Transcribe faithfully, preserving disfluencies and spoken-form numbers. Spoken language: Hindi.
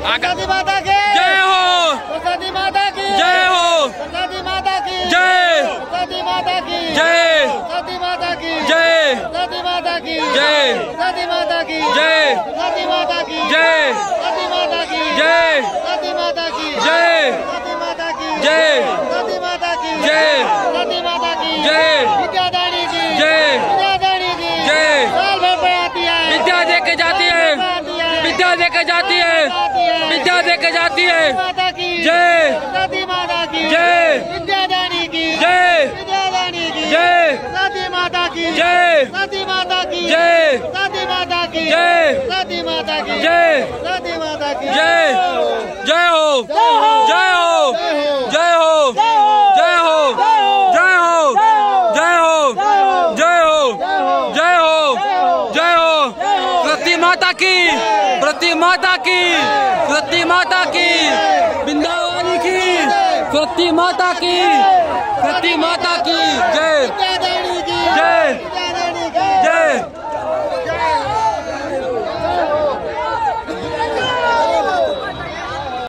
सरस्वती माता की जय हो, सरस्वती माता की जय हो, सरस्वती माता की जय, सरस्वती माता की जय, सरस्वती माता की जय, सरस्वती माता की जय, सरस्वती माता की जय, सरस्वती माता की जय, सरस्वती माता की जय, सरस्वती माता की जय, सरस्वती माता की जय, सरस्वती माता की जय, सरस्वती माता की जय, विद्यादानी की जय, विद्यादानी की जय, साल भर पे आती है विद्या दे के जाती है, विद्या दे के जाती है, विद्या दे के जाती है। माता की जय, सरस्वती माता की जय, विद्यादानी की जय, विद्यादानी की जय, सरस्वती माता की जय, सरस्वती माता की जय, सरस्वती माता की जय, सरस्वती माता की जय, सरस्वती माता की जय, जय हो, जय हो, जय हो, जय हो, जय हो, जय हो, जय हो, जय हो, जय हो, सरस्वती माता की, सरस्वती माता की, सरस्वती माता की, वृंदावनी की, सरस्वती माता की, सरस्वती माता की जय।